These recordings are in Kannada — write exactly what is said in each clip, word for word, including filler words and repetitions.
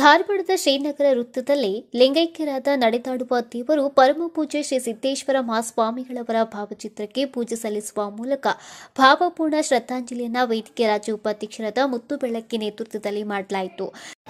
ಧಾರವಾಡದ ಶ್ರೀನಗರ ವೃತ್ತದಲ್ಲಿ ಲಿಂಗೈಕ್ಯರಾದ ನಡೆದಾಡುವ ದೇವರು ಪರಮಪೂಜ್ಯ ಶ್ರೀ ಸಿದ್ದೇಶ್ವರ ಮಹಾಸ್ವಾಮಿಗಳವರ ಭಾವಚಿತ್ರಕ್ಕೆ ಪೂಜೆ ಸಲ್ಲಿಸುವ ಮೂಲಕ ಭಾವಪೂರ್ಣ ಶ್ರದ್ಧಾಂಜಲಿಯನ್ನು ವೇದಿಕೆ ರಾಜ್ಯ ಉಪಾಧ್ಯಕ್ಷರಾದ ಮುತ್ತು ಬೆಳಕ್ಕಿ ನೇತೃತ್ವದಲ್ಲಿ ಮಾಡಲಾಯಿತು.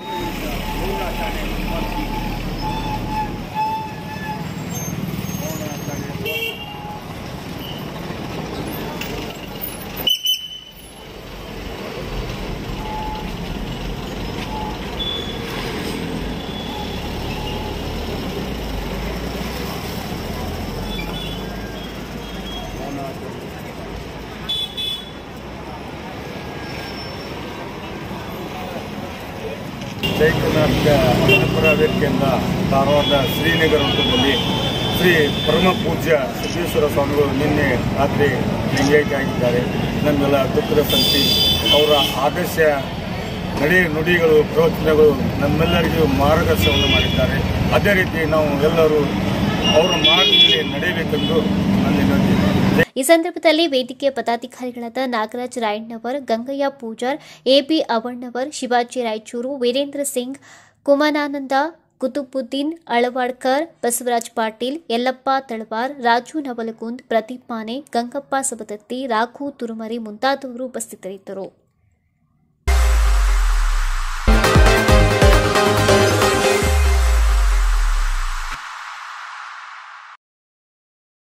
ಜೈ ಕರ್ನಾಟಕ ಜನಪರ ವೇದಿಕೆಯಿಂದ ಧಾರವಾಡದ ಶ್ರೀನಗರ ವೃತ್ತದಲ್ಲಿ ಶ್ರೀ ಪರಮ ಪೂಜ್ಯ ಸಿದ್ದೇಶ್ವರ ಸ್ವಾಮಿಗಳು ನಿನ್ನೆ ರಾತ್ರಿ ಲಿಂಗೈಕ್ಯ ಆಗಿದ್ದಾರೆ. ನಮ್ಮೆಲ್ಲ ದುಃಖದ ಸಂತಿ ಅವರ ಆದರ್ಶ ನಡೆ ನುಡಿಗಳು ಪ್ರವಚನಗಳು ನಮ್ಮೆಲ್ಲರಿಗೂ ಮಾರ್ಗದರ್ಶನವನ್ನು ಮಾಡಿದ್ದಾರೆ. ಅದೇ ರೀತಿ ನಾವು ಎಲ್ಲರೂ ಅವರ ಮಾರ್ಗದಲ್ಲಿ ನಡೆಯಬೇಕೆಂದು ನನ್ನ ವಿನಂತಿ. ಈ ಸಂದರ್ಭದಲ್ಲಿ ವೇದಿಕೆಯ ಪದಾಧಿಕಾರಿಗಳಾದ ನಾಗರಾಜ್ ರಾಯಣ್ಣವರ್, ಗಂಗಯ್ಯ ಪೂಜಾರ್, ಎಬಿ ಅವಣ್ಣವರ್, ಶಿವಾಜಿ ರಾಯಚೂರು, ವೀರೇಂದ್ರ ಸಿಂಗ್, ಕುಮಾನಾನಂದ, ಕುತುಬುದ್ದೀನ್ ಅಳವಾಡ್ಕರ್, ಬಸವರಾಜ್ ಪಾಟೀಲ್, ಯಲ್ಲಪ್ಪ ತಳವಾರ್, ರಾಜು ನವಲಗುಂದ್, ಪ್ರದೀಪ್ ಮಾನೆ, ಗಂಗಪ್ಪ ಸಬದತ್ತಿ, ರಾಘು ತುರುಮರಿ ಮುಂತಾದವರು ಉಪಸ್ಥಿತರಿದ್ದರು.